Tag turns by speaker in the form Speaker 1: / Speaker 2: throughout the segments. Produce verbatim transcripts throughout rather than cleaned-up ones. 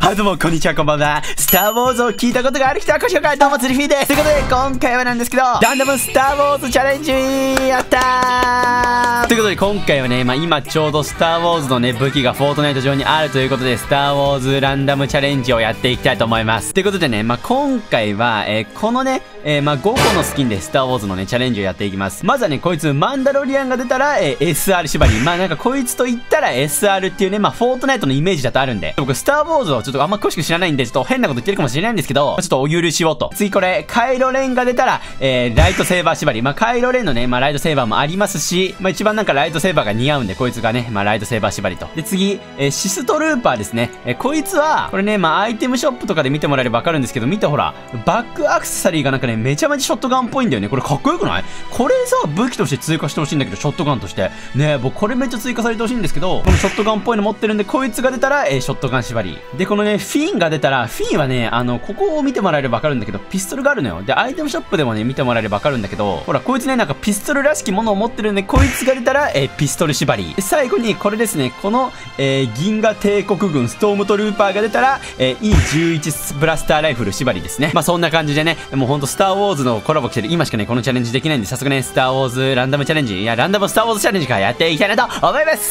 Speaker 1: はい、どうも、こんにちは、こんばんは。スター・ウォーズを聞いたことがある人はご紹介、どうも、ツリフィーです。ということで、今回はなんですけど、ランダムスター・ウォーズチャレンジやったーということで、今回はね、まあ、今ちょうどスター・ウォーズのね、武器がフォートナイト上にあるということで、スター・ウォーズランダムチャレンジをやっていきたいと思います。ということでね、まあ、今回は、えー、このね、えー、まあ、ごこのスキンでスター・ウォーズのね、チャレンジをやっていきます。まずはね、こいつ、マンダロリアンが出たら、えー、エスアール 縛り。まあ、なんか、こいつと言ったら エスアール っていうね、まあ、フォートナイトのイメージだとあるんで、僕、スター・ウォーズをちょっとあんま詳しく知らないんで、ちょっと変なこと言ってるかもしれないんですけど、ちょっとお許しをと。次、これ、カイロレンが出たら、えー、ライトセーバー縛り。まあ、カイロレンのね、まあ、ライトセーバーもありますし、まあ、一番なんかライトセーバーが似合うんで、こいつがね、まあ、ライトセーバー縛りと。で、次、えー、シストルーパーですね。えー、こいつは、これね、まあ、アイテムショップとかで見てもらえればわかるんですけど、見てほら、バックアクセサリーがなんかね、めちゃめちゃショットガンっぽいんだよね。これかっこよくない？これさ、武器として追加してほしいんだけど、ショットガンとして。ねえ、僕これめっちゃ追加されてほしいんですけど、このショットガンっぽいの持ってるんで、こいつが出たら、えー、ショットガン縛り。で、このね、フィンが出たら、フィンはね、あの、ここを見てもらえればわかるんだけど、ピストルがあるのよ。で、アイテムショップでもね、見てもらえればわかるんだけど、ほら、こいつね、なんかピストルらしきものを持ってるんで、こいつが出たら、えー、ピストル縛り。で、最後に、これですね、この、えー、銀河帝国軍ストームトルーパーが出たら、えー、イーじゅういち ブラスターライフル縛りですね。まあ、そんな感じでね、もうほんとスターウォーズのコラボ来てる今しかね、このチャレンジできないんで、早速ね、スターウォーズランダムチャレンジ、いや、ランダムスターウォーズチャレンジからやっていきたいなと思います。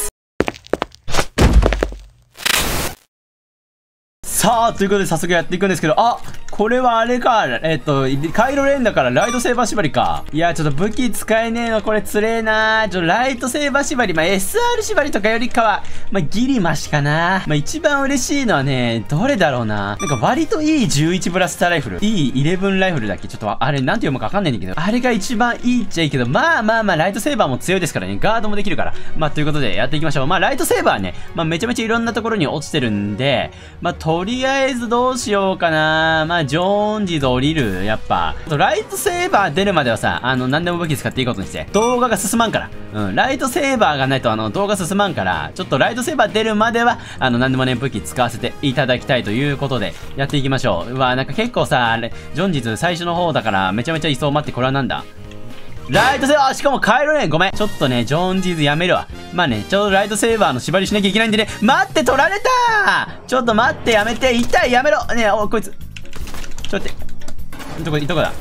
Speaker 1: さあ、ということで早速やっていくんですけど、あ、これはあれか、えっと、カイロレンだからライトセーバー縛りか。いや、ちょっと武器使えねえの、これつれえなー。ちょっとライトセーバー縛り、まあ、エスアール 縛りとかよりかは、まあ、ギリマシかな。まあ、一番嬉しいのはね、どれだろうな。なんか割と イーじゅういち ブラスターライフル。イーじゅういち ライフルだっけちょっと、あれ、なんて読むかわかんないんだけど、あれが一番いいっちゃいいけど、まあまあまあ、ライトセーバーも強いですからね。ガードもできるから。まあ、ということでやっていきましょう。まあ、ライトセーバーはね、まあ、めちゃめちゃいろんなところに落ちてるんで、まあ、とりあえずどうしようかな。まあ、ジョーンジズ降りるやっぱ。ライトセーバー出るまではさ、あの、何でも武器使っていいことにして。動画が進まんから。うん。ライトセーバーがないと、あの、動画進まんから、ちょっとライトセーバー出るまでは、あの、何でもね、武器使わせていただきたいということで、やっていきましょう。うわ、なんか結構さ、ジョンジズ最初の方だから、めちゃめちゃいそう。待って、これはなんだ？ライトセーバー、しかもカイロレン、ごめん。ちょっとね、ジョーンジーズやめるわ。まあね、ちょうどライトセーバーの縛りしなきゃいけないんでね、待って、取られたーちょっと待って、やめて、痛い、やめろねえ、お、こいつ。ちょっと待って。どこ、どこだ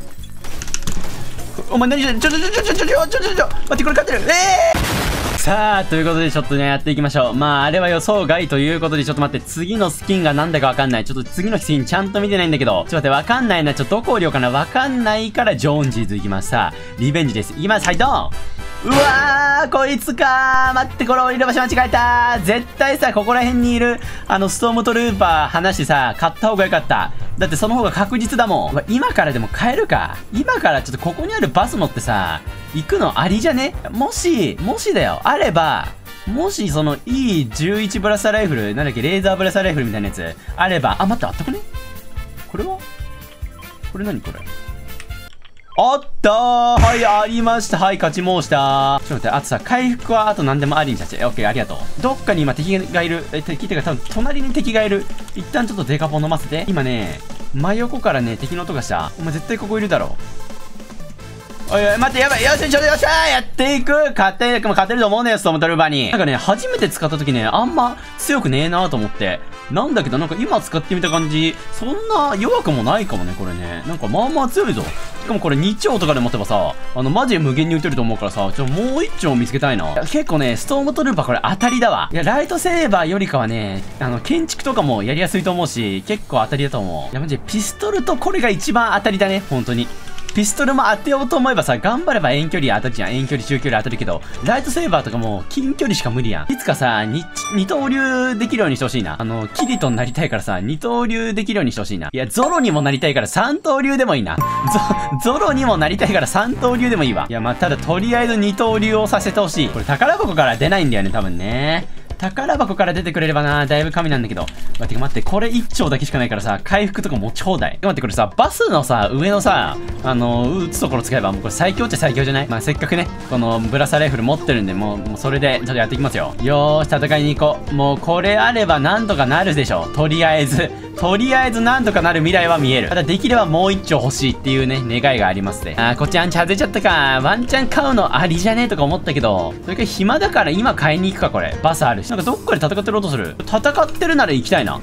Speaker 1: お前何してんのちょちょちょちょちょちょちょちょちょちょ待って、これ勝ってるえーさあ、ということでちょっとね、やっていきましょう。まあ、あれは予想外ということで、ちょっと待って、次のスキンがなんだかわかんない。ちょっと次のスキンちゃんと見てないんだけど、ちょっと待って、わかんないな。ちょっとどこを入れようかな。わかんないから、ジョーンジーズいきます。さあ、リベンジです。いきます。はい、ドンうわー、こいつかー。待って、これ降りる場所間違えたー。絶対さ、ここら辺にいる、あの、ストームトルーパー離してさ、買った方がよかった。だってその方が確実だもん。今からでも買えるか。今からちょっとここにあるバス乗ってさ、行くのありじゃね？もし、もしだよ。あれば、もしその イーじゅういち ブラスターライフル、なんだっけ、レーザーブラスターライフルみたいなやつ、あれば、あ、待って、あったくね？これはこれ何これあったーはい、ありましたはい、勝ち申したちょっと待って、あとさ、回復はあと何でもありにしちゃって。オッケー、ありがとう。どっかに今敵がいる。え、敵ってか多分隣に敵がいる。一旦ちょっとデカポン飲ませて。今ね、真横からね、敵の音がした。お前絶対ここいるだろ。おいおい、待って、やばい。よし、ちょっとよっしゃーやっていく勝てる、勝てると思うねよ、ストームトルーバーに。なんかね、初めて使った時ね、あんま強くねえなーと思って。なんだけど、なんか今使ってみた感じ、そんな弱くもないかもね、これね。なんかまあまあ強いぞ。しかもこれに丁とかで持てばさ、あの、マジで無限に撃てると思うからさ、ちょ、もういち丁見つけたいな。いや結構ね、ストームトルーパーこれ当たりだわ。いや、ライトセーバーよりかはね、あの、建築とかもやりやすいと思うし、結構当たりだと思う。いや、マジでピストルとこれが一番当たりだね、本当に。ピストルも当てようと思えばさ、頑張れば遠距離当たるじゃん。遠距離、中距離当たるけど、ライトセーバーとかも近距離しか無理やん。いつかさ、に、二刀流できるようにしてほしいな。あの、キリトになりたいからさ、二刀流できるようにしてほしいな。いや、ゾロにもなりたいから三刀流でもいいな。ゾ、ゾロにもなりたいから三刀流でもいいわ。いや、まあ、ただとりあえず二刀流をさせてほしい。これ宝箱から出ないんだよね、多分ね。宝箱から出てくれればな、だいぶ神なんだけど。待って、待って、これ一丁だけしかないからさ、回復とかもちょうだい。待って、これさ、バスのさ、上のさ、あの、撃つところ使えば、もうこれ最強っちゃ最強じゃない？まあ、せっかくね、このブラサライフル持ってるんで、もう、もうそれで、ちょっとやっていきますよ。よーし、戦いに行こう。もう、これあればなんとかなるでしょ。とりあえず。とりあえずなんとかなる未来は見える。ただ、できればもう一丁欲しいっていうね、願いがありますね。あー、こっちアンチ外れちゃったか。ワンチャン買うのありじゃねえとか思ったけど、それから暇だから今買いに行くか、これ。バスあるし。なんかどっかで戦ってる音する。戦ってるなら行きたいな。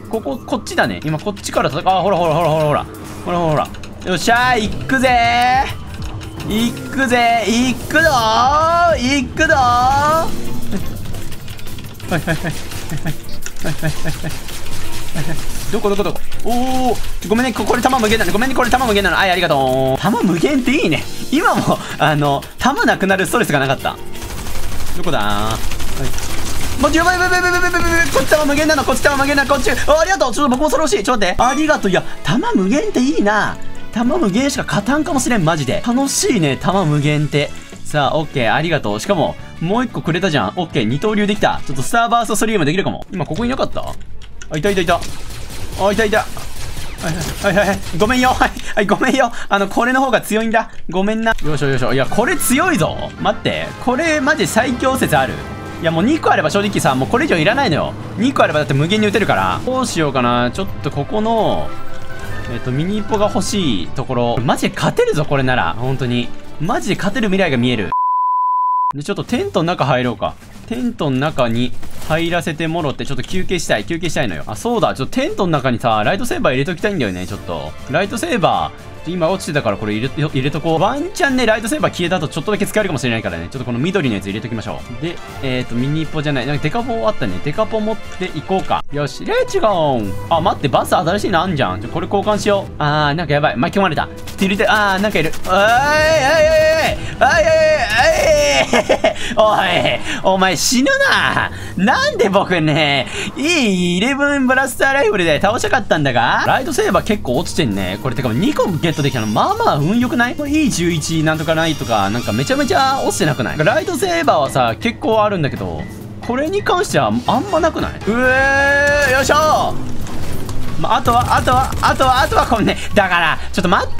Speaker 1: ここ、こっちだね。今こっちから戦う。あ、ほらほらほらほらほら。ほらほら。よっしゃー、行くぜー。行くぜー。行くぞー。行くぞー。はいはいはいはいはいはいはいはい。どこどこどこ。おお、ごめんね、これ弾無限なの。ごめんね、これ弾無限なの。はい、ありがとう。弾無限っていいね。今もあの弾なくなるストレスがなかった。どこだー。はい、もうやばいやばいやばいやばいやばいやばい。こっち弾無限なの。こっち弾無限なの。こっち。ありがとう。ちょっと僕もそれ欲しい。ちょっと待って。ありがとう。いや、弾無限っていいな。弾無限しか勝たんかもしれん。マジで楽しいね、弾無限って。さあ、オッケー、ありがとう。しかももう一個くれたじゃん。オッケー、二刀流できた。ちょっとスターバーストストリームできるかも。今ここいなかった？あ、いたいたいた。あ、いたいた。はいはいはいはい。ごめんよ。はい、はい、ごめんよ。あの、これの方が強いんだ。ごめんな。よいしょよいしょ。いや、これ強いぞ。待って。これ、マジ最強説ある。いや、もうにこあれば正直さ、もうこれ以上いらないのよ。にこあればだって無限に打てるから。どうしようかな。ちょっとここの、えっと、ミニポが欲しいところ。マジで勝てるぞ、これなら。本当に。マジで勝てる未来が見える。で、ちょっとテントの中入ろうか。テントの中に入らせてもろって、ちょっと休憩したい。休憩したいのよ。あ、そうだ。ちょっとテントの中にさ、ライトセーバー入れときたいんだよね、ちょっと。ライトセーバー、今落ちてたからこれ入れ、入れとこう。ワンチャンね、ライトセーバー消えた後ちょっとだけ使えるかもしれないからね。ちょっとこの緑のやつ入れときましょう。で、えっと、ミニポじゃない。なんかデカポあったね。デカポ持っていこうか。よし、レッツゴー。あ、待って、バス新しいのあんじゃん。ちょ、これ交換しよう。あー、なんかやばい。巻き込まれた。ちょっと入れて、あー、なんかいる。おーい、おい、おい、おい、おい、おい、おい、お前死ぬな。なんで僕ね、いいイレブンブラスターライフルで倒したかったんだが、ライトセーバー結構落ちてんね。これてかにこゲットできたの、まあまあ運良くない？ イーじゅういち なんとかないとか、なんかめちゃめちゃ落ちてなくない？ライトセーバーはさ、結構あるんだけど、これに関してはあんまなくない？うえー、よいしょ。まあ、あとは、あとは、あとは、あとはこんね。だから、ちょっと待って。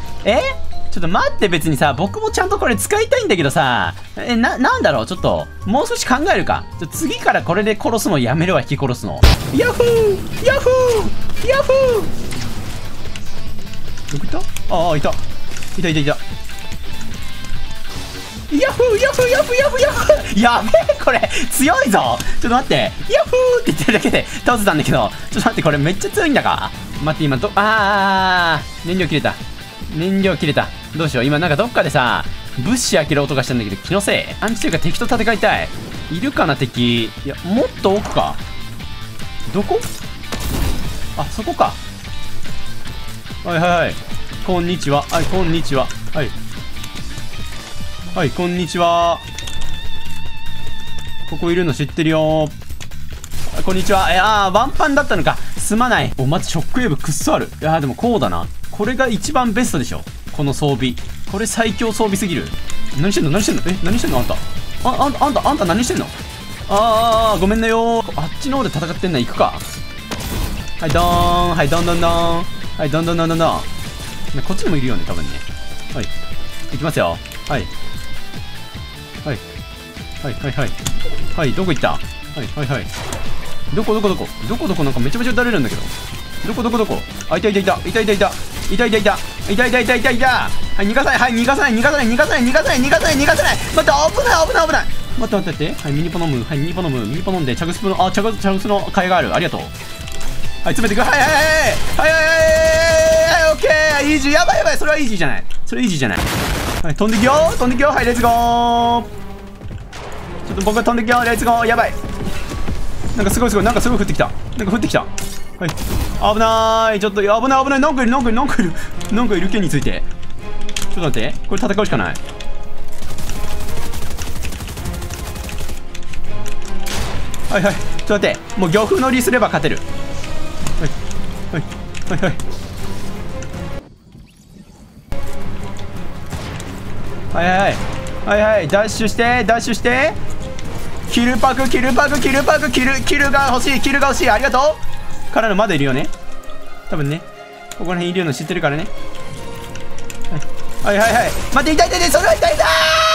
Speaker 1: え？ちょっと待って、別にさ、僕もちゃんとこれ使いたいんだけどさ、え、な、なんだろう、ちょっと、もう少し考えるか。ちょ次からこれで殺すのやめるわ、引き殺すの。ヤッフーヤッフーヤッフーどこいた？ああ、いた。いたいたいた。ヤッフーヤッフーヤッフーヤッフーヤッフーやべえ、これ、強いぞ。ちょっと待って。ヤッフーって言ってるだけで倒せたんだけど、ちょっと待って、これめっちゃ強いんだか。待って、今ど、あー、燃料切れた。燃料切れた。どうしよう。今なんかどっかでさ、物資開ける音がしたんだけど、気のせい？アンチというか敵と戦いたい。いるかな、敵。いや、もっと奥か。どこ？あ、そこか。はいはいはい。こんにちは。はい、こんにちは。はい。はい、こんにちは。ここいるの知ってるよ。こんにちは。え、あー、ワンパンだったのか。すまない。お、まずショックウェーブくっそある。いやー、でもこうだな。これが一番ベストでしょ。この装備。これ最強装備すぎる。何してんの何してんのえ、何してんのあんた。あ、あんた、あんた、あんた何してんのあー、ごめんなよー。あっちの方で戦ってんの行くか。はい、どーん。はい、どんどんどん。はい、どんどんどんどんどん。こっちにもいるよね、多分ね。はい。行きますよ。はい。はい。はい、はい、はい。はい、どこ行った？はい、はい、はい。どこどこどこどこどこなんかめちゃめちゃ撃たれるんだけど。どこどこどこあ、いたいたいたいたいたいたいたいたいたいたいたいたいたいたいたはい、逃がさないはい、逃がさない逃がさない逃がさない逃がさない逃がさない逃がさない待って、危ない危ない危ない待って待って待って。はい、ミニポ飲むはい、ミニポ飲むミニポ飲んで、チャグスプの、あ、チャグス、チャグスの替えがある。ありがとう。はい、詰めていく。はいはいはいはいはいはいはい、オッケーイージー。やばいやばい、それはイージーじゃない。それイージーじゃない。はい、飛んできよ飛んできよはい、レッツゴー。ちょっと僕が飛んできよレッツゴー。やばい。なんかすごいすごい、なんかすごい降ってきた。なんか降ってきた。はい、危ない。ちょっと危ない危ない。なんかいるなんかいるなんかいるなんかいる件について。ちょっと待って、これ戦うしかない。はいはい、ちょっと待って、もう漁夫乗りすれば勝てる。はいはいはいはいはいはいはいはい、ダッシュしてダッシュして、キルパクキルパクキルパクキルキルが欲しいキルが欲しい。ありがとうからのまだいるよね、多分ね。ここら辺いるの知ってるからね。はいはいはいはい、待って、痛い痛い痛い、それは痛い痛い。